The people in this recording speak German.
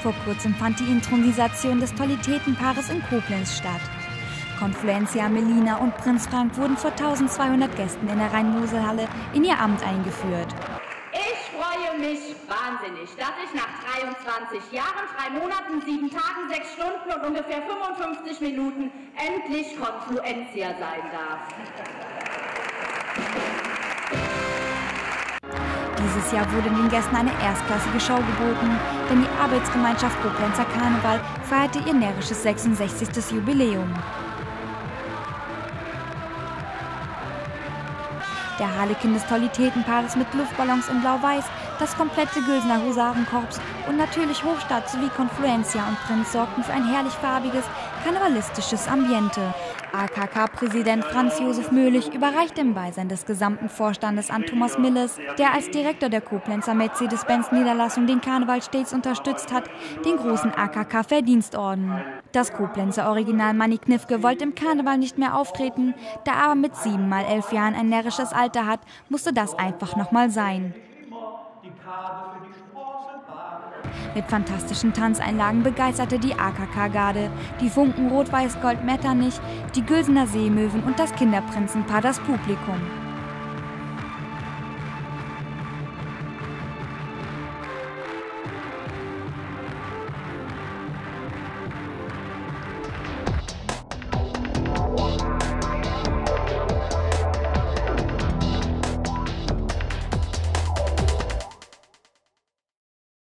Vor kurzem fand die Inthronisation des Totalitätenpaares in Koblenz statt. Confluencia Melina und Prinz Frank wurden vor 1200 Gästen in der Rhein-Mosel-Halle in ihr Amt eingeführt. Ich freue mich wahnsinnig, dass ich nach 23 Jahren, 3 Monaten, 7 Tagen, 6 Stunden und ungefähr 55 Minuten endlich Confluencia sein darf. Dieses Jahr wurde den Gästen eine erstklassige Show geboten, denn die Arbeitsgemeinschaft Koblenzer Karneval feierte ihr närrisches 66. Jubiläum. Der Harlekin des Totalitätenpaares mit Luftballons in Blau-Weiß, das komplette Gülsener Husarenkorps und natürlich Hofstadt sowie Confluencia und Prinz sorgten für ein herrlich farbiges, karnevalistisches Ambiente. AKK-Präsident Franz Josef Möhlich überreichte im Beisein des gesamten Vorstandes an Thomas Milles, der als Direktor der Koblenzer Mercedes-Benz-Niederlassung den Karneval stets unterstützt hat, den großen AKK-Verdienstorden. Das Koblenzer Original Manni Knifke wollte im Karneval nicht mehr auftreten, da er aber mit 7 mal 11 Jahren ein närrisches Alter hat, musste das einfach nochmal sein. Mit fantastischen Tanzeinlagen begeisterte die AKK-Garde, die Funken Rot-Weiß-Gold Metternich, die Gülsener Seemöwen und das Kinderprinzenpaar das Publikum.